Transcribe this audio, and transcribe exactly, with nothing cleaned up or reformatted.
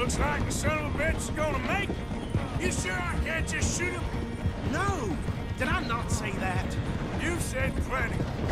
Looks like the son of a bitch is gonna make it. You sure I can't just shoot him? No! Did I not say that? You said plenty.